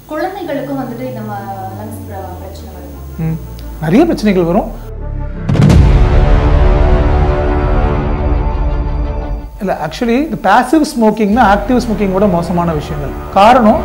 குழந்தைகளுக்கும் வந்துட்டு இந்த லங்ஸ் பிரச்சனை வரும். நிறைய பிரச்சனைகள் வரும். இல்லை ஆக்சுவலி இந்த பேசிவ் ஸ்மோக்கிங்னா ஆக்டிவ் ஸ்மோக்கிங் கூட மோசமான விஷயங்கள். காரணம்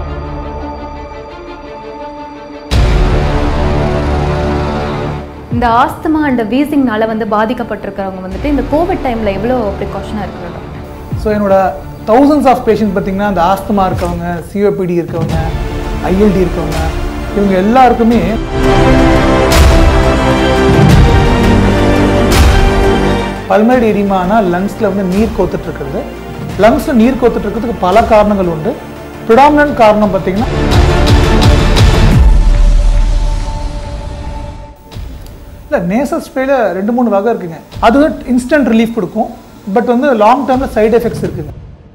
இந்த ஆஸ்துமா அண்ட் வீசிங்னால வந்து பாதிக்கப்பட்டிருக்கிறவங்க வந்துட்டு இந்த கோவிட் டைமில் எவ்வளோ ப்ரிகாஷனாக இருக்கிறோம்? ஸோ என்னோட thousands ஆஃப் பேஷண்ட்ஸ் பார்த்தீங்கன்னா இந்த ஆஸ்துமா இருக்கவங்க, சிஓபிடி இருக்கவங்க, ஐஎல்டி இருக்கவங்க, இவங்க எல்லாருக்குமே பல்மனரி எடிமானா லங்ஸில் வந்து நீர் கோத்துட்டு இருக்கிறது. லங்ஸில் நீர் கோத்துட்டு இருக்கிறதுக்கு பல காரணங்கள் உண்டு. ப்ரிடாமினன்ட் காரணம் பார்த்தீங்கன்னா இல்லை நேசல் ஸ்ப்ரேல 2-3 வகை இருக்குங்க. அது இன்ஸ்டன்ட் ரிலீஃப் கொடுக்கும். பட் வந்து லாங் டேர்மில் சைடு எஃபெக்ட்ஸ் இருக்குங்க.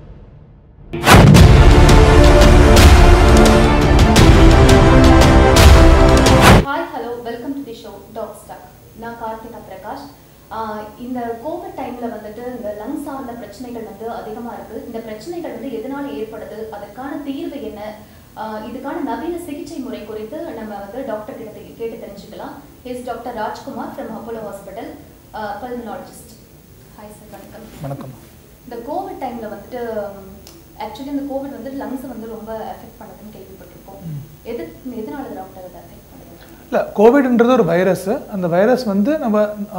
Hi hello welcome to the show docs talk. நான் கார்த்திகா பிரகாஷ். இந்த கோவிட் டைமில் வந்துட்டு இந்த லங்ஸ் சார்ந்த பிரச்சனைகள் வந்து அதிகமாக இருக்குது. இந்த பிரச்சனைகள் வந்து எதனால் ஏற்படுது, அதற்கான தீர்வு என்ன, இதுக்கான நவீன சிகிச்சை முறை குறித்து நம்ம வந்து டாக்டர் கிட்ட கேட்டு தெரிஞ்சுக்கலாம். Is doctor Raj Kumar from Apollo hospital, pulmonologist. Hi sir, வணக்கம். வணக்கம். இந்த கோவிட் டைமில் வந்துட்டு ஆக்சுவலி இந்த கோவிட் வந்து லங்ஸை வந்து ரொம்ப எஃபெக்ட் பண்ணுதுன்னு கேள்விப்பட்டிருக்கோம். எதனால டாக்டர் அதை எஃபெக்ட் பண்ணுது? இல்லை, கோவிட்ன்றது ஒரு வைரஸ். அந்த வைரஸ் வந்து நம்ம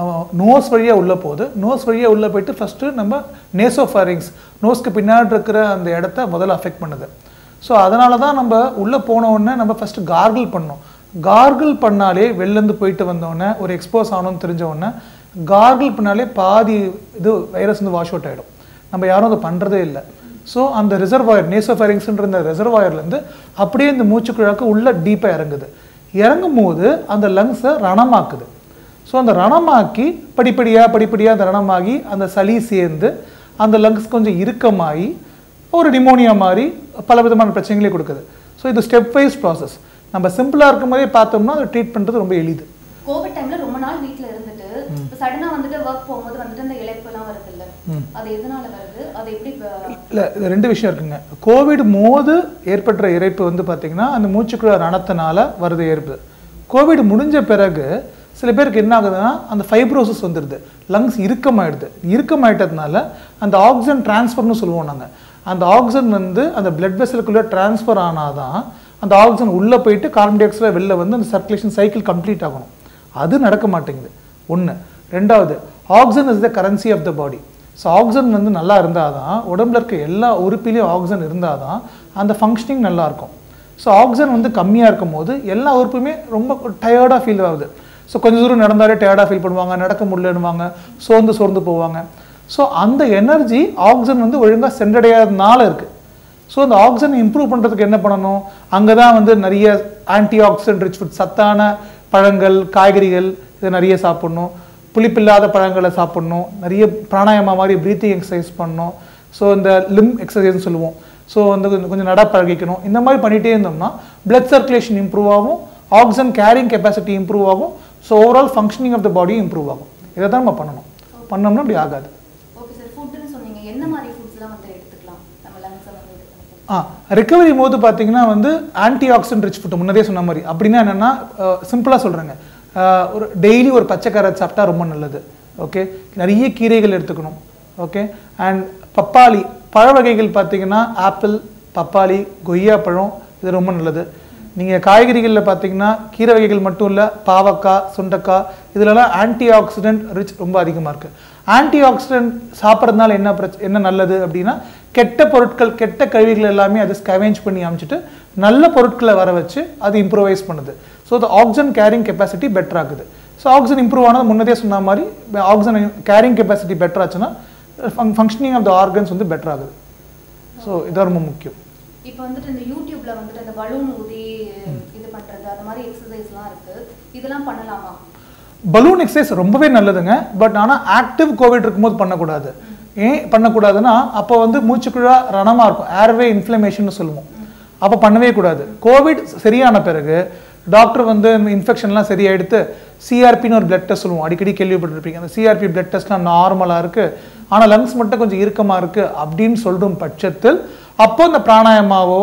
நோஸ் வழியாக உள்ளே போகுது. நோஸ் வழியாக உள்ளே போயிட்டு ஃபஸ்ட்டு நம்ம நேசோஃபாரிங்ஸ், நோஸ்க்கு பின்னாடி இருக்கிற அந்த இடத்த முதல்ல அஃபெக்ட் பண்ணுது. ஸோ அதனால தான் நம்ம உள்ளே போனவுடனே நம்ம ஃபஸ்ட்டு கார்கிள் பண்ணோம். கார்கிள் பண்ணாலே வெளிலேருந்து போயிட்டு வந்தோடனே ஒரு எக்ஸ்போஸ் ஆகணும்னு தெரிஞ்சவுடனே கார்கிள் பண்ணாலே பாதி இது வைரஸ் வந்து வாஷ் அவுட் ஆகிடும். நம்ம யாரும் அதை பண்ணுறதே இல்லை. ஸோ அந்த ரிசர்வாயர், நேசோஃபாரிங்ஸ்ன்ற இந்த ரிசர்வாயர்லேருந்து அப்படியே இந்த மூச்சுக்குழாக்கு உள்ளே டீப்பாக இறங்குது. இறங்கும் போது அந்த லங்ஸை ரணமாக்குது. ஸோ அந்த ரணமாக்கி படிப்படியாக அந்த ரணமாகி அந்த சளி சேர்ந்து அந்த லங்ஸ் கொஞ்சம் இறுக்கமாகி ஒரு நிமோனியா மாதிரி பல விதமான பிரச்சனைகளே கொடுக்குது. ஸோ இது ஸ்டெப் வைஸ் ப்ராசஸ். நம்ம சிம்பிளாக இருக்கும் போதே பார்த்தோம்னா அதை ட்ரீட் பண்ணுறது ரொம்ப எளிது. கோவிட் டைமில் ரொம்ப நாள் வீட்டில் இருந்துட்டு சடனாக வந்துட்டு ஒர்க் போகும்போது வந்துட்டு அந்த இழப்பெல்லாம் வருது இல்லை, அது எதனால வருது, அது எப்படி? இல்லை, இது 2 விஷயம் இருக்குங்க. கோவிட் போது ஏற்படுற இறைப்பு வந்து பார்த்தீங்கன்னா அந்த மூச்சுக்குழா ரணத்தினால வருது இறைப்பு. கோவிட் முடிஞ்ச பிறகு சில பேருக்கு என்ன ஆகுதுன்னா அந்த ஃபைப்ரோசிஸ் வந்துடுது, லங்ஸ் இறுக்கமாயிடுது. இறுக்கமாயிட்டதுனால அந்த ஆக்சிஜன் டிரான்ஸ்ஃபர்னு சொல்லுவோம் நாங்கள். அந்த ஆக்சிஜன் வந்து அந்த பிளட் வெசலுக்குள்ளே டிரான்ஸ்ஃபர் ஆனால் தான் அந்த ஆக்சிஜன் உள்ளே போயிட்டு கார்பன் டை ஆக்சைடில் வெளில வந்து அந்த சர்க்குலேஷன் சைக்கிள் கம்ப்ளீட் ஆகணும். அது நடக்க மாட்டேங்குது. 1. 2வது, oxygen is the currency of the body. So oxygen வந்து நல்லா இருந்தால் தான் உடம்புல இருக்க எல்லா உறுப்பிலையும் ஆக்சிஜன் இருந்தால் தான் அந்த ஃபங்க்ஷனிங் நல்லாயிருக்கும். ஸோ ஆக்சிஜன் வந்து கம்மியாக இருக்கும் போது எல்லா உறுப்புமே ரொம்ப டயர்டாக ஃபீல் ஆகுது. ஸோ கொஞ்சம் தூரம் நடந்தாலே டயர்டாக ஃபீல் பண்ணுவாங்க, நடக்க முடியலன்னுவாங்க, சோர்ந்து போவாங்க. ஸோ அந்த எனர்ஜி ஆக்சிஜன் வந்து ஒழுங்காக சென்றடையாதனால இருக்குது. ஸோ அந்த ஆக்சிஜனை இம்ப்ரூவ் பண்ணுறதுக்கு என்ன பண்ணணும்? அங்கே தான் வந்து நிறைய ஆன்டி ஆக்சிடென்ட் ரிச் ஃபுட், சத்தான பழங்கள், காய்கறிகள் இதை நிறைய சாப்பிட்ணும். புளிப்பில்லாத பழங்களை சாப்பிட்ணும். நிறைய பிராணாயாமா மாதிரி ப்ரீத்திங் எக்ஸசைஸ் பண்ணணும். ஸோ இந்த லிம் எக்ஸசைஸ்ன்னு சொல்லுவோம். ஸோ வந்து கொஞ்சம் நட பழகிக்கணும். இந்த மாதிரி பண்ணிகிட்டே இருந்தோம்னா பிளட் சர்க்குலேஷன் இம்ப்ரூவ் ஆகும், ஆக்சிஜன் கேரிங் கெப்பாசிட்டி இம்ப்ரூவ் ஆகும். So overall functioning of the body improve ஆகும். இதை தான் நம்ம பண்ணணும். பண்ணோம்னா அப்படி ஆகாது. ரிகவரி போது பார்த்தீங்கன்னா வந்து ஆன்டி ஆக்சிடென்ட் ரிச் ஃபுட் முன்னாடியே சொன்ன மாதிரி. அப்படின்னா என்னென்னா சிம்பிளாக சொல்கிறேங்க, ஒரு டெய்லி ஒரு பச்சைக்கரை சாப்பிட்டா ரொம்ப நல்லது. ஓகே, நிறைய கீரைகள் எடுத்துக்கணும். ஓகே, அண்ட் பப்பாளி பழ வகைகள் பார்த்தீங்கன்னா ஆப்பிள், பப்பாளி, கொய்யாப்பழம் இது ரொம்ப நல்லது. நீங்கள் காய்கறிகளில் பார்த்தீங்கன்னா கீரை வகைகள் மட்டும் இல்லை, பாவக்காய், சுண்டைக்காய் இதிலலாம் ஆன்டி ஆக்சிடென்ட் ரிச் ரொம்ப அதிகமாக இருக்குது. ஆன்டி ஆக்சிடென்ட் சாப்பிட்றதுனால என்ன நல்லது அப்படின்னா, கெட்ட பொருட்கள், கெட்ட கழிவுகள் எல்லாமே அது ஸ்கவேஞ்ச் பண்ணி அமைச்சிட்டு நல்ல பொருட்களை வர வச்சு அது இம்ப்ரூவைஸ் பண்ணுது. So the oxygen carrying capacity better ஆகுது. ஸோ ஆக்சிஜன் இம்ப்ரூவ் ஆனது முன்னதே சொன்ன மாதிரி ஆக்சிஜன் கேரிங் கெப்பாசிட்டி பெட்டர் ஆச்சுன்னா ஃபங்க்ஷனிங் ஆஃப் த ஆர்கன்ஸ் வந்து பெட்டர் ஆகுது. ஸோ இது ரொம்ப முக்கியம். இப்போ வந்துட்டு இந்த யூடியூப்ல வந்துட்டு அந்த பலூன் ஊதி இது பண்றது அந்த மாதிரி எக்ஸசைஸ்லாம் இருக்கு, இதெல்லாம் பண்ணலாமா? பலூன் எக்ஸசைஸ் ரொம்பவே நல்லதுங்க. பட் ஆனால் ஆக்டிவ் கோவிட் இருக்கும்போது பண்ணக்கூடாது. ஏன் பண்ணக்கூடாதுன்னா அப்போ வந்து மூச்சுக்குழா ரணமாக இருக்கும், ஏர்வே இன்ஃப்ளமேஷன் சொல்லுவோம். அப்போ பண்ணவே கூடாது. கோவிட் சரியான பிறகு டாக்டர் வந்து இன்ஃபெக்ஷன்லாம் சரியாக எடுத்து சிஆர்பின்னு ஒரு பிளட் டெஸ்ட் சொல்லுவோம், அடிக்கடி கேள்விப்பட்டிருப்பீங்க. அந்த சிஆர்பி பிளட் டெஸ்ட்லாம் நார்மலாக இருக்குது, ஆனால் லங்ஸ் மட்டும் கொஞ்சம் இறுக்கமாக இருக்குது அப்படின்னு சொல்லும் பட்சத்தில் அப்போ இந்த பிராணாயமாவோ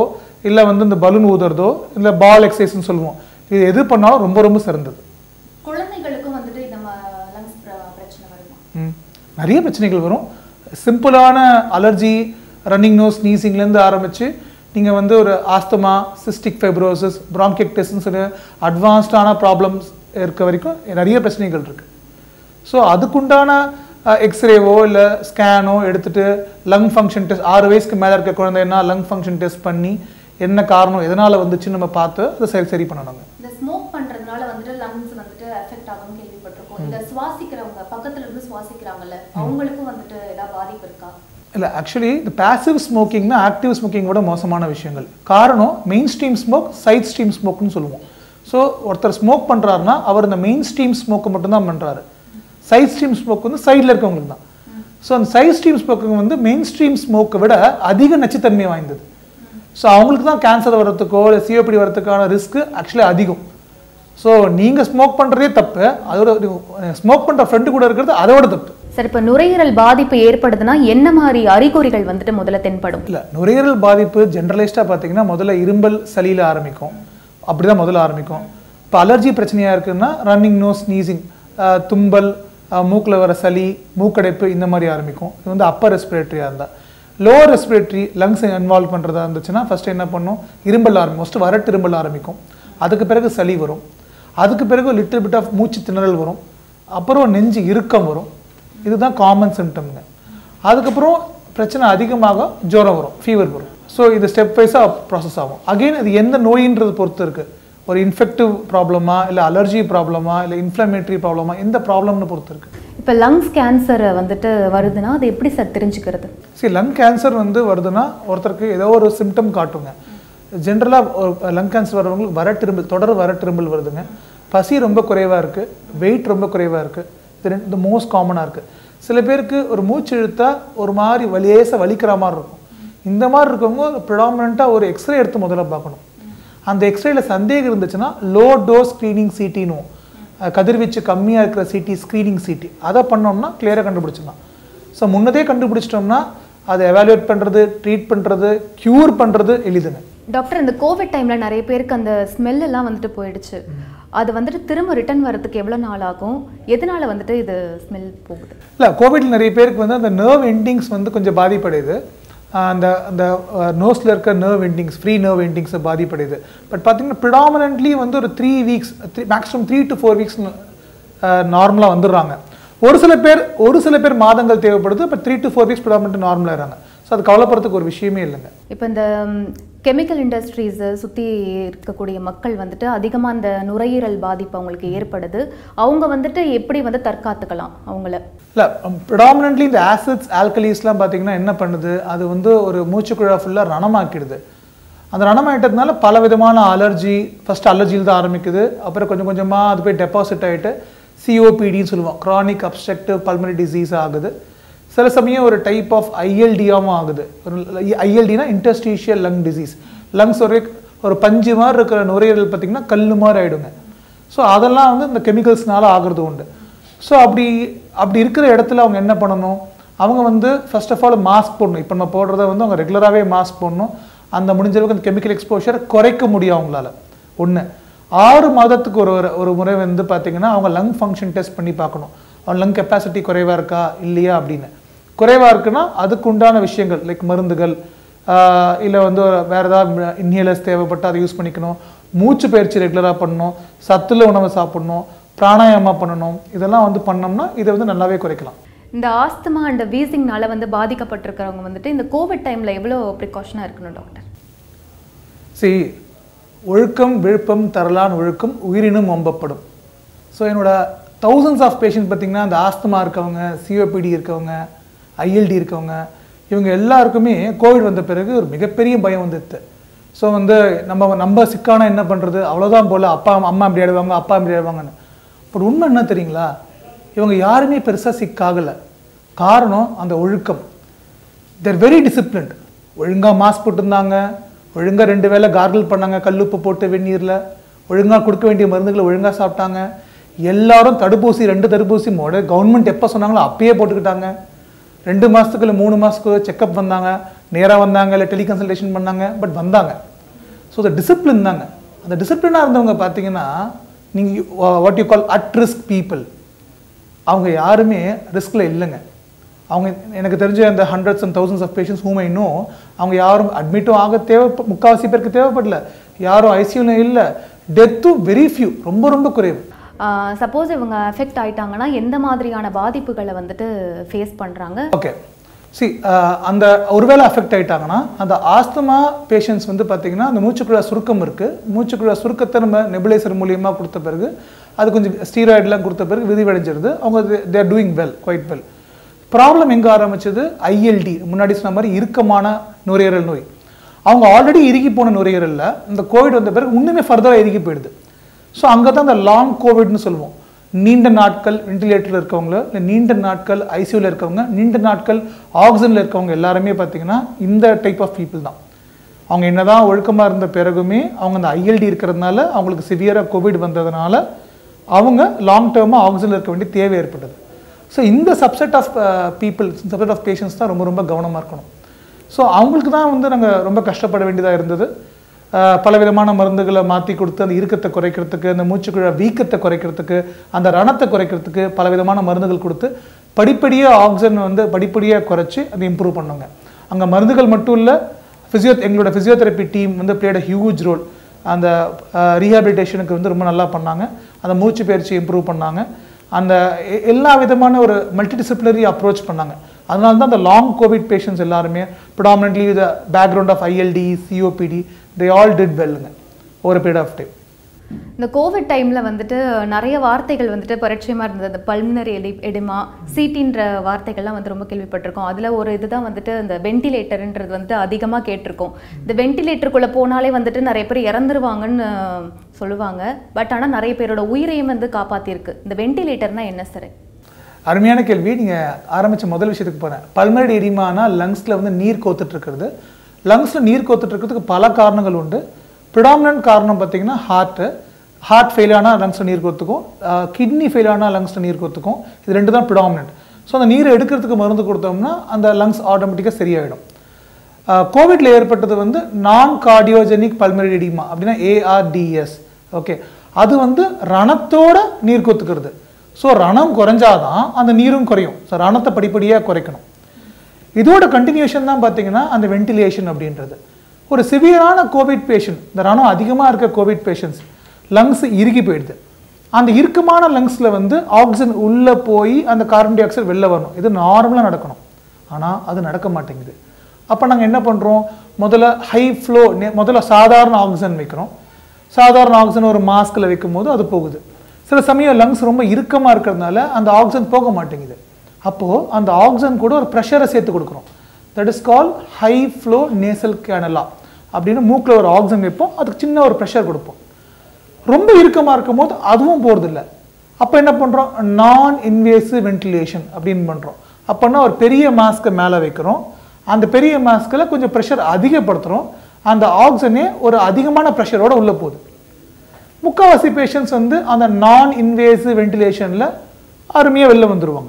இல்லை வந்து இந்த பலூன் ஊதுறதோ இல்லை பால் எக்ஸசைஸ்ன்னு சொல்லுவோம். இது எது பண்ணாலும் ரொம்ப ரொம்ப சிறந்தது. குழந்தைகளுக்கும் வந்துட்டு இந்த லங்ஸ் பிரச்சனை வருமா? நிறைய பிரச்சனைகள் வரும். சிம்பிளான அலர்ஜி, ரன்னிங் நோஸ், ஸ்னீசிங்லேருந்து ஆரம்பித்து நீங்கள் வந்து ஒரு ஆஸ்துமா, சிஸ்டிக் ஃபைப்ரோசிஸ், ப்ராங்கிக்டிஸ்ன்னு சொல்லி அட்வான்ஸ்டான ப்ராப்ளம்ஸ் இருக்க வரைக்கும் நிறைய பிரச்சனைகள் இருக்குது. ஸோ அதுக்குண்டான எக்ஸ்ரேவோ இல்லை ஸ்கேனோ எடுத்துகிட்டு லங் ஃபங்க்ஷன் டெஸ்ட் 6 வயசுக்கு மேலே இருக்க குழந்தைன்னா லங் ஃபங்க்ஷன் டெஸ்ட் பண்ணி என்ன காரணம் எதனால் வந்துச்சுன்னு நம்ம பார்த்து அதை சரி பண்ணணுங்க. இந்த ஸ்மோக் பண்ணுறதுனால வந்துட்டு லங்ஸ் வந்துட்டு எஃபெக்ட் ஆகும்னு கேள்விப்பட்டிருக்கோம். இந்த சுவாசிக்கிறவங்க பக்கத்துல இருந்து சுவாசிக்கிறாங்கல்ல, அவங்களுக்கும் வந்துட்டு ஏதாவது பாதிப்பு இருக்கா? இல்லை, ஆக்சுவலி இந்த பேசிவ் ஸ்மோக்கிங்னா ஆக்டிவ் ஸ்மோக்கிங்கோட மோசமான விஷயங்கள். காரணம் mainstream smoke, sidestream ஸ்மோக்னு சொல்லுவோம். ஸோ ஒருத்தர் ஸ்மோக் பண்ணுறாருன்னா அவர் இந்த மெயின் ஸ்ட்ரீம் ஸ்மோக்கை மட்டும்தான் பண்ணுறாரு. சைட் ஸ்ட்ரீம் ஸ்மோக் வந்து சைடில் இருக்கவங்களுக்கு தான். ஸோ அந்த சைட் ஸ்ட்ரீம் ஸ்மோக்கு வந்து மெயின் ஸ்ட்ரீம் ஸ்மோக்கை விட அதிக நச்சுத்தன்மை வாய்ந்தது. ஸோ அவங்களுக்கு தான் கேன்சர் வர்றதுக்கோ இல்லை சிஓபிடி வர்றதுக்கான ரிஸ்க்கு ஆக்சுவலி அதிகம். ஸோ நீங்கள் ஸ்மோக் பண்ணுறதே தப்பு, அதோட ஸ்மோக் பண்ணுற ஃப்ரெண்டு கூட இருக்கிறது அதோட தப்பு. சார், இப்போ நுரையீரல் பாதிப்பு ஏற்படுதுன்னா என்ன மாதிரி அறிகுறிகள் வந்துட்டு முதல்ல தென்படும்? இல்லை, நுரையீரல் பாதிப்பு ஜென்ரலைஸ்டாக பார்த்தீங்கன்னா முதல்ல இரும்பல், சளியில் ஆரம்பிக்கும். அப்படி தான் முதல்ல ஆரம்பிக்கும். இப்போ அலர்ஜி பிரச்சனையாக இருக்குதுன்னா ரன்னிங் நோஸ், ஸ்னீசிங், தும்பல், மூக்கில் வர சளி, மூக்கடைப்பு இந்த மாதிரி ஆரம்பிக்கும். இது வந்து அப்பர் ரெஸ்பிரேட்டரியாக இருந்தால். லோவர் ரெஸ்பிரேட்டரி லங்ஸ் இன்வால்வ் பண்ணுறதா இருந்துச்சுன்னா ஃபஸ்ட்டு என்ன பண்ணும், இரும்பல் ஆரம்பிக்கும். ஃபஸ்ட்டு வரட்டு இரும்பல் ஆரம்பிக்கும். அதுக்கு பிறகு சளி வரும். அதுக்கு பிறகு லிட்டில் பிட் ஆஃப் மூச்சு திணறல் வரும். அப்புறம் நெஞ்சு இறுக்கம் வரும். இதுதான் காமன் சிம்டம்ங்க. அதுக்கப்புறம் பிரச்சனை அதிகமாக ஜுரம் வரும், ஃபீவர் வரும். ஸோ இது ஸ்டெப் வைஸாக ப்ராசஸ் ஆகும். அகெயின் அது எந்த நோயின்றது பொறுத்து இருக்குது. ஒரு இன்ஃபெக்டிவ் ப்ராப்ளமா, இல்லை அலர்ஜி ப்ராப்ளமா, இல்லை இன்ஃப்ளமேட்டரி ப்ராப்ளமா, எந்த ப்ராப்ளம்னு பொறுத்து இருக்குது. இப்போ லங்ஸ் கேன்சர் வந்துட்டு வருதுன்னா அது எப்படி சார் தெரிஞ்சுக்கிறது? சரி, லங் கேன்சர் வந்து வருதுன்னா ஒருத்தருக்கு ஏதோ ஒரு சிம்டம் காட்டுங்க. ஜென்ரலாக லங் கேன்சர் வரவங்களுக்கு வரட்டிரும்பல், தொடர் வரட்டிரும்பல் வருதுங்க. பசி ரொம்ப குறைவாக இருக்குது, வெயிட் ரொம்ப குறைவாக இருக்குது. இது ரெண்டு மோஸ்ட் காமனாக இருக்குது. சில பேருக்கு ஒரு மூச்சு இழுத்தா ஒரு மாதிரி வலிக்கிற மாதிரி இருக்கும். இந்த மாதிரி இருக்கவங்க ப்ரிடாமினண்ட்டாக ஒரு எக்ஸ்ரே எடுத்து முதல்ல பார்க்கணும். அந்த எக்ஸ்ரேல சந்தேகம் இருந்துச்சுன்னா லோ டோஸ் ஸ்க்ரீனிங் சிடின்னு, கதிர்வீச்சு கம்மியாக இருக்கிற சிடி, ஸ்க்ரீனிங் சிடி, அதை பண்ணோம்னா கிளியராக கண்டுபிடிச்சிடலாம். ஸோ முன்னதே கண்டுபிடிச்சிட்டோம்னா அதை எவாலுவேட் பண்ணுறது, ட்ரீட் பண்ணுறது, க்யூர் பண்ணுறது எளிதுங்க. டாக்டர், இந்த கோவிட் டைமில் நிறைய பேருக்கு அந்த ஸ்மெல்லாம் வந்துட்டு போயிடுச்சு. அது வந்துட்டு திரும்ப ரிட்டர்ன் வரதுக்கு எவ்வளோ நாள் ஆகும்? எதனால வந்துட்டு இது ஸ்மெல் போகுது? இல்லை, கோவிட்ல நிறைய பேருக்கு வந்து அந்த நர்வ் எண்டிங்ஸ் வந்து கொஞ்சம் பாதிப்படையுது. அந்த அந்த நோஸில் இருக்க நர்வ் எண்டிங்ஸ், ஃப்ரீ நர்வ் எண்டிங்ஸை பாதிப்படையுது. பட் பார்த்தீங்கன்னா ப்ரிடாமினன்ட்லி வந்து ஒரு 3 வீக்ஸ், மேக்ஸிமம் 3 to 4 வீக்ஸ் நார்மலாக வந்துடுறாங்க. ஒரு சில பேர் மாதங்கள் தேவைப்படுது. பட் 3 to 4 வீக்ஸ் ப்ரிடாமினன்ட் நார்மலாகிறாங்க. ஸோ அது கவலைப்படுறதுக்கு ஒரு விஷயமே இல்லைங்க. இப்போ இந்த கெமிக்கல் இண்டஸ்ட்ரீஸை சுற்றி இருக்கக்கூடிய மக்கள் வந்துட்டு அதிகமாக அந்த நுரையீரல் பாதிப்பு அவங்களுக்கு ஏற்படுது. அவங்க வந்துட்டு எப்படி வந்து தற்காத்துக்கலாம் அவங்கள? இல்லை, ப்ரிடாமினன்ட்லி இந்த ஆசிட்ஸ், ஆல்கலீஸ்லாம் பார்த்தீங்கன்னா என்ன பண்ணுது, அது வந்து ஒரு மூச்சுக்குழா ஃபுல்லாக ரணமாக்கிடுது. அந்த ரணமாயிட்டதுனால பல விதமான அலர்ஜி, ஃபஸ்ட்டு அலர்ஜியில் தான் ஆரம்பிக்குது. அப்புறம் கொஞ்சம் கொஞ்சமாக அது போய் டெபாசிட் ஆகிட்டு சிஓபிடின்னு சொல்லுவோம், க்ரானிக் அப்ஸ்ட்ரக்டிவ் பல்மனரி டிசீஸ் ஆகுது. சில சமயம் ஒரு டைப் ஆஃப் ஐஎல்டியாவும் ஆகுது. ஐஎல்டினா இன்டர்ஸ்டீஷியல் லங் டிசீஸ். லங்ஸ் ஒரு பஞ்சு மாதிரி இருக்கிற நுரையீரல் பார்த்திங்கன்னா கல் மாதிரி ஆகிடுங்க. ஸோ அதெல்லாம் வந்து இந்த கெமிக்கல்ஸ்னால ஆகிறது உண்டு. ஸோ அப்படி இருக்கிற இடத்துல அவங்க என்ன பண்ணணும், அவங்க வந்து ஃபர்ஸ்ட் ஆஃப் ஆல் மாஸ்க் போடணும். இப்போ நம்ம போடுறத வந்து அவங்க ரெகுலராகவே மாஸ்க் போடணும். அந்த முடிஞ்ச அளவுக்கு அந்த கெமிக்கல் எக்ஸ்போஷரை குறைக்க முடியும் அவங்களால. 6 மாதத்துக்கு ஒரு முறை வந்து பார்த்திங்கன்னா அவங்க லங் ஃபங்க்ஷன் டெஸ்ட் பண்ணி பார்க்கணும். அவன் லங் கெப்பாசிட்டி குறைவாக இருக்கா இல்லையா அப்படின்னு. குறைவாக இருக்குன்னா அதுக்கு உண்டான விஷயங்கள் லைக் மருந்துகள், இல்லை வந்து வேறு ஏதாவது இன்ஹேலர்ஸ் தேவைப்பட்டு அதை யூஸ் பண்ணிக்கணும். மூச்சு பயிற்சி ரெகுலராக பண்ணணும், சத்துள்ள உணவை சாப்பிடணும், பிராணாயாமா பண்ணணும். இதெல்லாம் வந்து பண்ணோம்னா இதை வந்து நல்லாவே குறைக்கலாம். இந்த ஆஸ்துமா அண்ட் வீசிங்னால வந்து பாதிக்கப்பட்டிருக்கிறவங்க வந்துட்டு இந்த கோவிட் டைமில் எவ்வளோ ப்ரிகாஷனாக இருக்கணும் டாக்டர்? சரி, ஒழுக்கம் விழுப்பம் தரலான் ஒழுக்கம் உயிரினும் ஒம்பப்படும். ஸோ என்னோட thousands ஆஃப் பேஷண்ட் பார்த்திங்கன்னா அந்த ஆஸ்துமா இருக்கவங்க, சிஓபிடி இருக்கவங்க, ஐஎல்டி இருக்கவங்க, இவங்க எல்லாருக்குமே கோவிட் வந்த பிறகு ஒரு மிகப்பெரிய பயம் வந்துடுது. ஸோ வந்து நம்ம சிக்கானா என்ன பண்ணுறது, அவ்வளோதான் போல், அம்மா இப்படி ஆடுவாங்க, அப்பா இப்படி ஆடுவாங்கன்னு. பட் உண்மை என்ன தெரியுங்களா, இவங்க யாருமே பெருசாக சிக்காகலை. காரணம் அந்த ஒழுக்கம். They're very disciplined. ஒழுங்காக மாஸ்க் போட்டுருந்தாங்க, ஒழுங்காக 2 வேளை கார்கிள் பண்ணாங்க கல்லுப்பு போட்டு வெந்நீரில், ஒழுங்காக கொடுக்க வேண்டிய மருந்துகளை ஒழுங்காக சாப்பிட்டாங்க. எல்லாரும் தடுப்பூசி 2 தடுப்பூசி கவர்மெண்ட் எப்போ சொன்னாங்களோ அப்பயே போட்டுக்கிட்டாங்க. 2 மாதத்துக்கு இல்லை 3 மாதத்துக்கு செக்கப் வந்தாங்க, நேராக வந்தாங்க, இல்லை டெலிகன்சல்டேஷன் பண்ணாங்க. பட் வந்தாங்க. ஸோ த டிசிப்ளின் தாங்க. அந்த டிசிப்ளினாக இருந்தவங்க பார்த்தீங்கன்னா நீங்கள் what you call at risk people, அவங்க யாருமே ரிஸ்கில் இல்லைங்க. அவங்க எனக்கு தெரிஞ்ச அந்த hundreds and thousands of patients whom I know, அவங்க யாரும் அட்மிட்டும் ஆக முக்கால்வாசி பேருக்கு தேவைப்படல, யாரும் ஐசியூவில் இல்லை, டெத்தும் வெரி ஃபியூ, ரொம்ப ரொம்ப குறைவு. சப்போஸ் இவங்க அஃபெக்ட் ஆயிட்டாங்கன்னா எந்த மாதிரியான பாதிப்புகளை வந்துட்டு ஃபேஸ் பண்ணுறாங்க? ஓகே, அந்த ஒருவேளை அஃபெக்ட் ஆகிட்டாங்கன்னா அந்த ஆஸ்துமா பேஷண்ட்ஸ் வந்து பார்த்தீங்கன்னா அந்த மூச்சுக்குழா சுருக்கம் இருக்குது, மூச்சுக்குழா சுருக்கத்தை நம்ம நெபுலைசர் மூலியமாக கொடுத்த பிறகு அது கொஞ்சம் ஸ்டீராய்டெலாம் கொடுத்த பிறகு விரிவடைஞ்சிருது, அவங்க they are doing well, quite well. Problem எங்கே ஆரம்பிச்சது? ஐஎல்டி, முன்னாடி சொன்ன மாதிரி இறுக்கமான நுரையீரல் நோய். அவங்க ஆல்ரெடி இறுகி போன நுரையீரலில் இந்த கோவிட் வந்த பிறகு இன்னுமே ஃபர்தராக இறுகி போயிடுது. ஸோ அங்கே தான் இந்த லாங் கோவிட்னு சொல்லுவோம். நீண்ட நாட்கள் வென்டிலேட்டரில் இருக்கவங்க, இல்லை நீண்ட நாட்கள் ஐசியூவில் இருக்கவங்க, நீண்ட நாட்கள் ஆக்சிஜனில் இருக்கவங்க எல்லாருமே பார்த்தீங்கன்னா இந்த டைப் ஆஃப் பீப்புள் தான். அவங்க என்னதான் ஒழுக்கமாக இருந்த பிறகுமே அவங்க அந்த ஐஎல்டி இருக்கிறதுனால, அவங்களுக்கு சிவியராக கோவிட் வந்ததுனால அவங்க லாங் டேர்மாக ஆக்சிஜனில் இருக்க வேண்டிய தேவை ஏற்பட்டது. ஸோ இந்த subset of people, subset of patients தான் ரொம்ப ரொம்ப கவனமாக இருக்கணும். ஸோ அவங்களுக்கு தான் வந்து நாங்கள் ரொம்ப கஷ்டப்பட வேண்டியதாக இருந்தது. பலவிதமான மருந்துகளை மாற்றி கொடுத்து அந்த இறுக்கத்தை குறைக்கிறதுக்கு, அந்த மூச்சுக்குழா வீக்கத்தை குறைக்கிறதுக்கு, அந்த ரணத்தை குறைக்கிறதுக்கு பலவிதமான மருந்துகள் கொடுத்து படிப்படியாக ஆக்சிஜன் வந்து படிப்படியாக குறைச்சி அதை இம்ப்ரூவ் பண்ணுங்க. அங்கே மருந்துகள் மட்டும் இல்லை, எங்களோட ஃபிசியோதெரப்பி டீம் வந்து பிளேட் அ ஹியூஜ் ரோல். அந்த ரீஹாபிலிட்டேஷனுக்கு வந்து ரொம்ப நல்லா பண்ணாங்க, அந்த மூச்சு பயிற்சி இம்ப்ரூவ் பண்ணாங்க, அந்த எல்லா விதமான ஒரு மல்டிடிசிப்ளினரி அப்ரோச் பண்ணாங்க. அதனால தான் அந்த லாங் கோவிட் பேஷண்ட்ஸ் எல்லாருமே predominantly with background of ILD, COPD, they all did well-ங்க over a period of time. இந்த கோவிட் டைமில் வந்துட்டு நிறைய வார்த்தைகள் வந்துட்டு பரிச்சயமாக இருந்தது. இந்த பல்மினரி எடிமா, சிடின்ற வார்த்தைகள்லாம் வந்து ரொம்ப கேள்விப்பட்டிருக்கோம். அதில் ஒரு இதுதான் வந்துட்டு இந்த வென்டிலேட்டர்ன்றது வந்துட்டு அதிகமாக கேட்டிருக்கோம். இந்த வென்டிலேட்டருக்குள்ளே போனாலே வந்துட்டு நிறைய பேர் இறந்துருவாங்கன்னு சொல்லுவாங்க. பட் ஆனால் நிறைய பேரோட உயிரையும் வந்து காப்பாற்றிருக்கு. இந்த வென்டிலேட்டர்னால் என்ன சார்? அருமையான கேள்வி. நீங்கள் ஆரம்பித்த முதல் விஷயத்துக்கு போகிறேன். பல்மினரி எடிமானா லங்ஸில் வந்து நீர் கோத்துட்ருக்கிறது. லங்ஸில் நீர் கோத்துட்ருக்கிறதுக்கு பல காரணங்கள் உண்டு. ப்ரிடாமினன்ட் காரணம் பார்த்தீங்கன்னா ஹார்ட் ஃபெயில் ஆனால் லங்ஸில் நீர் கோத்துக்கும், கிட்னி ஃபெயில் ஆனால் லங்ஸில் நீர் கோத்துக்கும். இது ரெண்டு தான் ப்ரிடாமினன்ட். ஸோ அந்த நீரை எடுக்கிறதுக்கு மருந்து கொடுத்தோம்னா அந்த லங்ஸ் ஆட்டோமேட்டிக்காக சரியாயிடும். கோவிட்ல ஏற்பட்டது வந்து நான் கார்டியோஜெனிக் பல்மனரி எடிமா, அப்படின்னா ARDS. ஓகே, அது வந்து ரணத்தோட நீர் கோத்துக்கிறது. ஸோ ரணம் குறைஞ்சாதான் அந்த நீரும் குறையும். ஸோ ரணத்தை படிப்படியாக குறைக்கணும். இதோட கண்டினியூஷன் தான் பார்த்தீங்கன்னா அந்த வென்டிலேஷன் அப்படின்றது. ஒரு சிவியரான கோவிட் பேஷண்ட், இந்த ரணம் அதிகமாக இருக்க கோவிட் பேஷண்ட்ஸ் லங்ஸ் இறுகி போயிடுது. அந்த இறுக்கமான லங்ஸில் வந்து ஆக்சிஜன் உள்ளே போய் அந்த கார்பன் டை ஆக்சைடு வெளில வரணும். இது நார்மலாக நடக்கணும், ஆனால் அது நடக்க மாட்டேங்குது. அப்போ நாங்கள் என்ன பண்ணுறோம்? முதல்ல ஹை ஃப்ளோ, முதல்ல சாதாரண ஆக்சிஜன் வைக்கிறோம். சாதாரண ஆக்சிஜன் ஒரு மாஸ்கில் வைக்கும் போது அது போகுது. சில சமயம் லங்ஸ் ரொம்ப இறுக்கமாக இருக்கிறதுனால அந்த ஆக்சிஜன் போக மாட்டேங்குது. அப்போது அந்த ஆக்சிஜன் கூட ஒரு ப்ரெஷரை சேர்த்து கொடுக்குறோம். That is call high flow nasal cannula அப்படின்னு மூக்கில் ஒரு ஆக்சிஜன் வைப்போம், அதுக்கு சின்ன ஒரு ப்ரெஷர் கொடுப்போம். ரொம்ப இறுக்கமாக இருக்கும் போது அதுவும் போகிறதில்ல. அப்போ என்ன பண்ணுறோம்? நான் இன்வேசிவ் வென்டிலேஷன் அப்படின்னு பண்ணுறோம். அப்போனா ஒரு பெரிய மாஸ்க்கை மேலே வைக்கிறோம், அந்த பெரிய மாஸ்கில் கொஞ்சம் ப்ரெஷர் அதிகப்படுத்துகிறோம், அந்த ஆக்சிஜனே ஒரு அதிகமான ப்ரெஷரோடு உள்ளே போகுது. முக்கால்வாசி பேஷண்ட்ஸ் வந்து அந்த நான் இன்வேசிவ் வென்டிலேஷனில் அருமையாக வெளில வந்துடுவாங்க.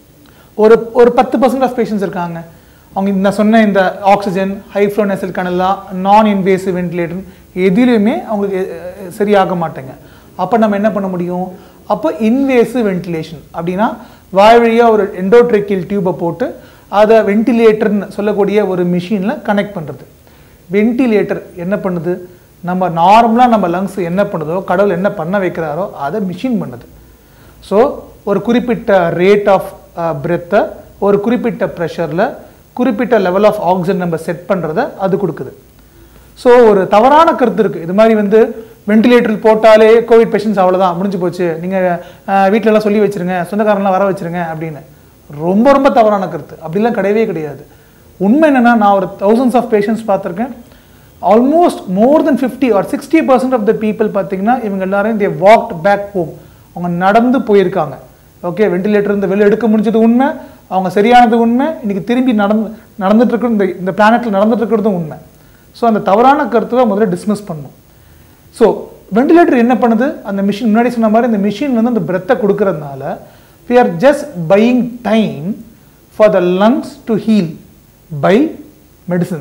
ஒரு 10% ஆஃப் பேஷண்ட்ஸ் இருக்காங்க, அவங்க நான் சொன்ன இந்த oxygen, high flow nasal cannula, non invasive ventilator எதிலுமே அவங்களுக்கு சரியாக மாட்டேங்க. அப்போ நம்ம என்ன பண்ண முடியும்? அப்போ இன்வேசிவ் வென்டிலேஷன் அப்படின்னா வாய் வழியாக ஒரு எண்டோட்ரெக்கியல் டியூபை போட்டு அதை வென்டிலேட்டர்னு சொல்லக்கூடிய ஒரு மிஷினில் கனெக்ட் பண்ணுறது. வென்டிலேட்டர் என்ன பண்ணுது? நம்ம நார்மலாக நம்ம லங்ஸ் என்ன பண்ணுதோ, கடவுள் என்ன பண்ண வைக்கிறாரோ அதை மிஷின் பண்ணுது. ஸோ ஒரு குறிப்பிட்ட ரேட் ஆஃப் பிரெத்தை ஒரு குறிப்பிட்ட ப்ரெஷரில் குறிப்பிட்ட லெவல் ஆஃப் ஆக்சிஜன் நம்ம செட் பண்ணுறதை அது கொடுக்குது. ஸோ ஒரு தவறான கருத்து இருக்குது, இது மாதிரி வந்து வென்டிலேட்டர் போட்டாலே கோவிட் பேஷண்ட்ஸ் அவ்வளோதான் முடிஞ்சு போச்சு, நீங்கள் வீட்டிலலாம் சொல்லி வச்சுருங்க, சொந்தக்காரங்களாம் வர வச்சுருங்க அப்படின்னு. ரொம்ப ரொம்ப தவறான கருத்து. அப்படிலாம் கிடையவே கிடையாது. உண்மை என்னென்னா, நான் ஒரு thousands ஆஃப் பேஷண்ட்ஸ் பார்த்துருக்கேன். Almost more than 50 or 60% of the people பார்த்தீங்கன்னா இவங்க எல்லாரும் தே வாக்ட் பேக் ஹோம். அவங்க நடந்து போயிருக்காங்க. ஓகே, வென்டிலேட்டர் இருந்து வெளியே எடுக்க முடிஞ்சது உண்மை, அவங்க சரியானது உண்மை, இன்றைக்கி திரும்பி நடந்துட்டு இருக்கிற இந்த பிளானெட்டில் நடந்துட்டு இருக்கிறதும் உண்மை. ஸோ அந்த தவறான கருத்துவை முதல்ல டிஸ்மிஸ் பண்ணணும். ஸோ வென்டிலேட்டர் என்ன பண்ணுது? அந்த மிஷின் முன்னாடி சொன்ன மாதிரி இந்த மிஷின் வந்து அந்த பிரெத்தை கொடுக்கறதுனால we are just buying time for the lungs to heal by medicines.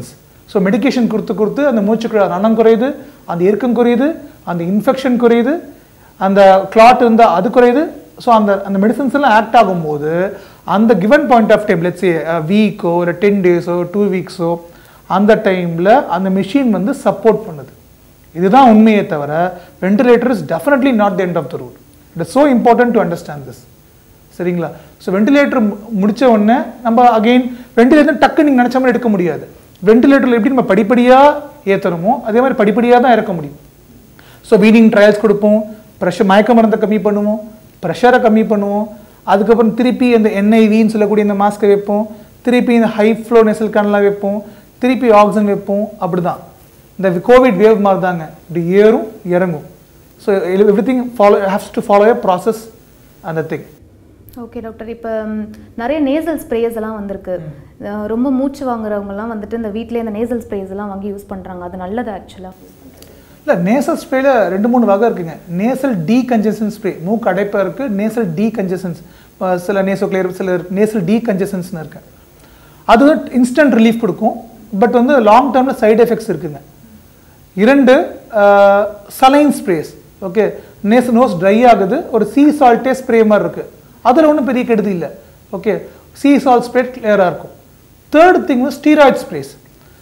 So medication கொடுத்து அந்த மூச்சுக்குழாய் ரணம் குறையுது, அந்த இறுக்கம் குறையுது, அந்த இன்ஃபெக்ஷன் குறையுது, அந்த கிளாட் இருந்தால் அது குறையுது. ஸோ அந்த மெடிசன்ஸ் எல்லாம் ஆக்ட் ஆகும்போது அந்த given point of time let's வீக்கோ இல்லை 10 டேஸோ 2 வீக்ஸோ அந்த டைமில் அந்த மிஷின் வந்து சப்போர்ட் பண்ணுது. இதுதான் உண்மையை தவிர ventilator is definitely not the end of the road. It is so important to understand this. சரிங்களா? ஸோ வெண்டிலேட்டர் முடித்த உடனே நம்ம அகெயின் வெண்டிலேட்டர் டக்கு நீங்கள் நினச்ச மாதிரி எடுக்க முடியாது. வெண்டிலேட்டரில் எப்படி நம்ம படிப்படியாக ஏற்றணுமோ அதே மாதிரி படிப்படியாக தான் இறக்க முடியும். ஸோ வீடிங் ட்ரையல்ஸ் கொடுப்போம், ப்ரெஷர் மயக்க மருந்தை கம்மி பண்ணுவோம், ப்ரெஷரை கம்மி பண்ணுவோம், அதுக்கப்புறம் திருப்பி இந்த என்ஐவின்னு சொல்லக்கூடிய இந்த மாஸ்க்கை வைப்போம், திருப்பி இந்த ஹை ஃப்ளோ நெசல் கேன்லாம் வைப்போம், திருப்பி ஆக்சிஜன் வைப்போம். அப்படி தான் இந்த கோவிட் வேவ் மாதிரி தாங்க, இப்படி ஏறும் இறங்கும். So everything haves to follow a process அந்த திங். ஓகே டாக்டர், இப்போ நிறைய நேசல் ஸ்ப்ரேஸ் எல்லாம் வந்திருக்கு. ரொம்ப மூச்சு வாங்குறவங்கலாம் வந்துட்டு இந்த வீட்டிலே இந்த நேசல் ஸ்ப்ரேஸ் எல்லாம் வாங்கி யூஸ் பண்ணுறாங்க. அது நல்லது ஆக்சுவலாக? இல்லை, நேசல் ஸ்ப்ரேல 2-3 வகை இருக்குங்க. நேசல் டீகன்ஜெஷன் ஸ்ப்ரே, மூக்கு அடைப்பாக இருக்குது. நேசல் டீகன்ஜெஷன்ஸ், சில நேசோ கிளியர், சில நேசல் டீகன்ஜெஷன்ஸ்னு இருக்கு. அது இன்ஸ்டன்ட் ரிலீஃப் கொடுக்கும், பட் வந்து லாங் டேர்மில் சைடு எஃபெக்ட்ஸ் இருக்குங்க. 2 saline sprays. Okay, nose dry ஆகுது, ஒரு சீ சால்ட்டே ஸ்ப்ரே மாதிரி இருக்குது. அதில் ஒன்றும் பெரிய கெடுதி இல்லை. ஓகே, சீ சால்ட் ஸ்ப்ரே கிளியராக இருக்கும். 3rd திங் வந்து ஸ்டீராய்ட் ஸ்ப்ரேஸ்.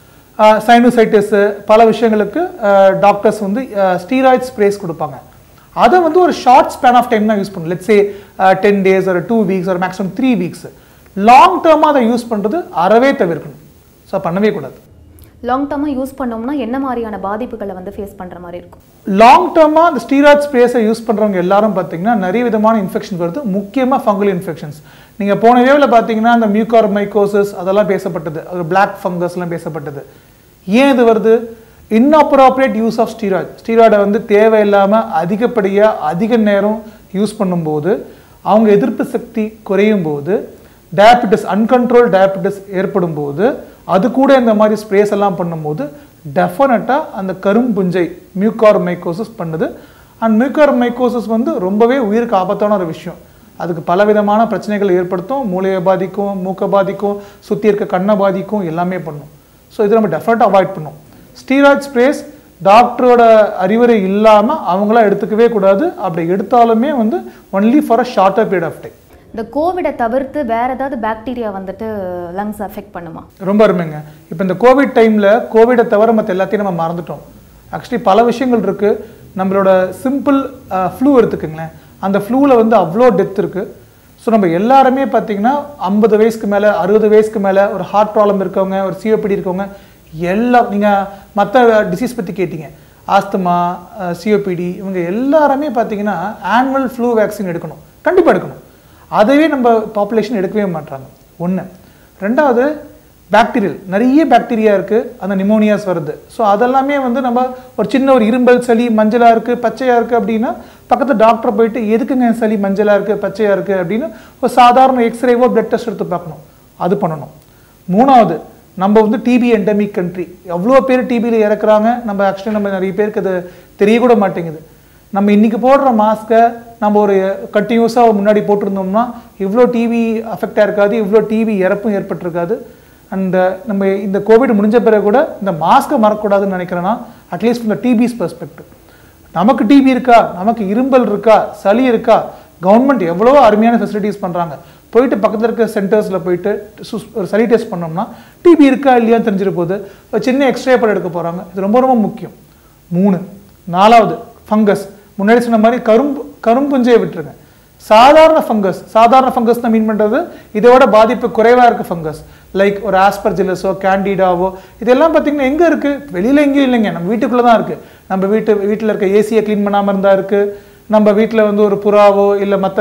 சைனோசைட்டிஸ் பல விஷயங்களுக்கு டாக்டர்ஸ் வந்து ஸ்டீராய்ட் ஸ்ப்ரேஸ் கொடுப்பாங்க. அதை வந்து ஒரு ஷார்ட் ஸ்பேன் ஆஃப் டைம் தான் யூஸ் பண்ணணும். லெட்ஸ் சே 10 டேஸ் ஒரு 2 வீக்ஸ் ஒரு மேக்ஸிமம் 3 வீக்ஸ். லாங் டேர்மாக அதை யூஸ் பண்ணுறது அறவே தவிர்க்கணும். ஸோ பண்ணவே கூடாது. லாங் டேர்மாக யூஸ் பண்ணோம்னா என்ன மாதிரியான பாதிப்புகளை வந்து ஃபேஸ் பண்ணுற மாதிரி இருக்கும்? லாங் டேர்மாக அந்த ஸ்டீராய்ட் ஸ்ப்ரேஸை யூஸ் பண்ணுறவங்க எல்லாரும் பார்த்தீங்கன்னா நிறைய விதமான இன்ஃபெக்ஷன் வருது, முக்கியமாக ஃபங்கல் இன்ஃபெக்ஷன்ஸ். நீங்கள் போன வேவில் பார்த்தீங்கன்னா அந்த மியூகார்மைகோசிஸ் அதெல்லாம் பேசப்பட்டது, அது பிளாக் ஃபங்கஸ்லாம் பேசப்பட்டது. ஏன் இது வருது? இன்அப்ராப்ரியேட் யூஸ் ஆஃப் ஸ்டீராய்டை வந்து தேவையில்லாமல் அதிகப்படியாக அதிக நேரம் யூஸ் பண்ணும்போது அவங்க எதிர்ப்பு சக்தி குறையும் போது டயபிட்டிஸ், அன்கண்ட்ரோல் டயபிட்டிஸ் ஏற்படும் போது அது கூட இந்த மாதிரி ஸ்ப்ரேஸ் எல்லாம் பண்ணும்போது டெஃபினட்டாக அந்த கரும்புஞ்சை மியூகார்மைகோசிஸ் பண்ணுது. அண்ட் மியூகார்மைகோசிஸ் வந்து ரொம்பவே உயிருக்கு ஆபத்தான ஒரு விஷயம். அதுக்கு பலவிதமான பிரச்சனைகள் ஏற்படுத்தும், மூளையை பாதிக்கும், மூக்கை பாதிக்கும், சுற்றி இருக்க கண்ணை பாதிக்கும், எல்லாமே பண்ணும். ஸோ இது நம்ம டெஃபினட்டாக அவாய்ட் பண்ணும். ஸ்டீராய்ட் ஸ்ப்ரேஸ் டாக்டரோட அறிவுரை இல்லாமல் அவங்களாம் எடுத்துக்கவே கூடாது. அப்படி எடுத்தாலுமே வந்து only for a shorter period of time. இந்த கோவிடை தவிர்த்து வேற ஏதாவது பாக்டீரியா வந்துட்டு லங்ஸ் அஃபெக்ட் பண்ணுமா? ரொம்ப அருமைங்க. இப்போ இந்த கோவிட் டைமில் கோவிடை தவிர மற்ற எல்லாத்தையும் நம்ம மறந்துட்டோம். ஆக்சுவலி பல விஷயங்கள் இருக்குது. நம்மளோட சிம்பிள் ஃப்ளூ எடுத்துக்கோங்களேன், அந்த ஃப்ளூவில் வந்து அவ்வளோ டெத் இருக்குது. ஸோ நம்ம எல்லாருமே பார்த்தீங்கன்னா 50 வயசுக்கு மேலே 60 வயசுக்கு மேலே ஒரு ஹார்ட் ப்ராப்ளம் இருக்கவங்க, ஒரு சிஓபிடி இருக்கவங்க எல்லாம், நீங்கள் மற்ற டிசீஸ் பற்றி கேட்டீங்க, ஆஸ்துமா, சிஓபிடி, இவங்க எல்லாருமே பார்த்தீங்கன்னா ஆனுவல் ஃப்ளூ வேக்சின் எடுக்கணும், கண்டிப்பாக எடுக்கணும். அதவே நம்ம பாப்புலேஷன் எடுக்கவே மாட்டாங்க. 1. 2வது பாக்டீரியல், நிறைய பாக்டீரியா இருக்குது, அந்த நிமோனியாஸ் வருது. ஸோ அதெல்லாமே வந்து நம்ம ஒரு சின்ன ஒரு இரும்பல் சளி மஞ்சளாக இருக்குது பச்சையாக இருக்குது அப்படின்னா பக்கத்து டாக்டரை போயிட்டு எதுக்குங்க சளி மஞ்சளாக இருக்குது பச்சையாக இருக்குது அப்படின்னு ஒரு சாதாரண எக்ஸ்ரேவோ பிளட் டெஸ்ட் எடுத்து பார்க்கணும், அது பண்ணணும். 3வது நம்ம வந்து டிபி எண்டமிக் கண்ட்ரி, எவ்வளோ பேர் டிபியில் இறக்குறாங்க. நம்ம ஆக்சுவலி நம்ம நிறைய பேருக்கு அது தெரியக்கூட மாட்டேங்குது. நம்ம இன்றைக்கி போடுற மாஸ்க்கை நம்ம ஒரு கண்டினியூஸாக முன்னாடி போட்டிருந்தோம்னா இவ்வளோ டிபி அஃபெக்டாக இருக்காது, இவ்வளோ டிபி இறப்பும் ஏற்பட்டிருக்காது. அண்ட் நம்ம இந்த கோவிட் முடிஞ்ச பிறகு கூட இந்த மாஸ்க்கை மறக்கக்கூடாதுன்னு நினைக்கிறேன்னா அட்லீஸ்ட் இந்த டிபிஸ் பெர்ஸ்பெக்டிவ். நமக்கு டிபி இருக்கா, நமக்கு இரும்பல் இருக்கா, சளி இருக்கா, கவர்மெண்ட் எவ்வளோ அருமையான ஃபெசிலிட்டிஸ் பண்ணுறாங்க. போயிட்டு பக்கத்தில் இருக்க சென்டர்ஸில் போயிட்டு ஒரு சளி டெஸ்ட் பண்ணோம்னா டிபி இருக்கா இல்லையான்னு தெரிஞ்சிட போது ஒரு சின்ன எக்ஸ்ரே படம் எடுக்க போகிறாங்க. இது ரொம்ப ரொம்ப முக்கியம். 3. 4வது ஃபங்கஸ். முன்னாடி சொன்ன மாதிரி கரும்புஞ்சையை விட்டுருங்க. சாதாரண ஃபங்கஸ் தான் மீன் பண்ணுறது இதோட பாதிப்பு குறைவாக இருக்குது ஃபங்கஸ். லைக் ஒரு ஆஸ்பர்ஜிலஸோ கேண்டிடாவோ இதெல்லாம் பார்த்தீங்கன்னா எங்கே இருக்குது? வெளியில் எங்கேயும் இல்லைங்க, நம்ம வீட்டுக்குள்ளே தான் இருக்குது. நம்ம வீட்டில் இருக்க ஏசியை க்ளீன் பண்ணாமல் இருந்தால் இருக்குது. நம்ம வீட்டில் வந்து ஒரு புறாவோ இல்லை மற்ற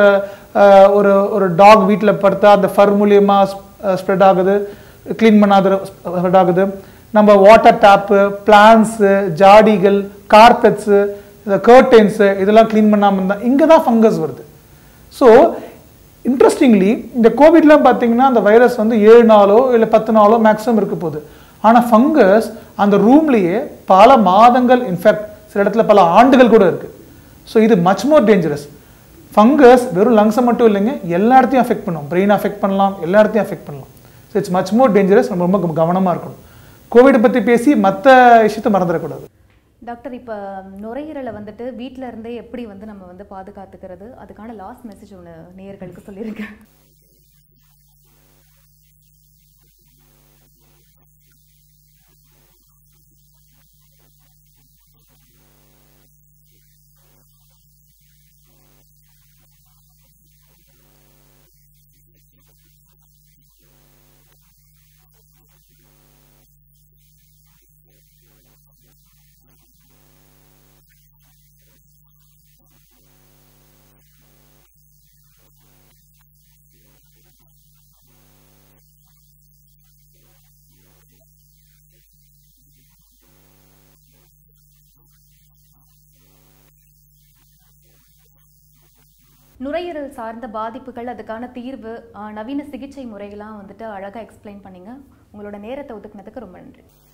ஒரு டாக் வீட்டில் படுத்தா அந்த ஃபர் மூலியமாக ஸ்ப்ரெட் ஆகுது, க்ளீன் பண்ணாத ஸ்ப்ரெட் ஆகுது. நம்ம வாட்டர் டேப்பு, பிளான்ஸு, ஜாடிகள், கார்பெட்ஸு, இந்த கர்டன்ஸு இதெல்லாம் க்ளீன் பண்ணாமல் இருந்தால் இங்கே தான் ஃபங்கஸ் வருது. ஸோ இன்ட்ரெஸ்டிங்லி இந்த கோவிட்லாம் பார்த்தீங்கன்னா அந்த வைரஸ் வந்து 7 நாளோ இல்லை 10 நாளோ மேக்ஸிமம் இருக்க போகுது. ஆனால் ஃபங்கஸ் அந்த ரூம்லேயே பல மாதங்கள், இன்ஃபேக்ட் சில இடத்துல பல ஆண்டுகள் கூட இருக்குது. ஸோ இது மச் மோர் டேஞ்சரஸ். ஃபங்கஸ் வெறும் லங்ஸை மட்டும் இல்லைங்க, எல்லா இடத்தையும் அஃபெக்ட் பண்ணும், பிரெயின் அஃபெக்ட் பண்ணலாம், எல்லா இடத்தையும் அஃபெக்ட் பண்ணலாம். So it's much more dangerous. நம்ம ரொம்ப கவனமாக இருக்கணும். கோவிட் பற்றி பேசி மற்ற விஷயத்தை மறந்துடக்கூடாது. டாக்டர், இப்போ நுரையீரலை வந்துட்டு வீட்டில் இருந்தே எப்படி வந்து நம்ம வந்து பாதுகாத்துக்கிறது, அதுக்கான லாஸ்ட் மெசேஜ் ஒன்று நேயர்களுக்கு சொல்லியிருக்கேன். நுரையீரல் சார்ந்த பாதிப்புகள், அதுக்கான தீர்வு, நவீன சிகிச்சை முறைகள்லாம் வந்துட்டு அழகாக எக்ஸ்பிளைன் பண்ணீங்க. உங்களோட நேரத்தை ஒதுக்குனதுக்கு ரொம்ப நன்றி.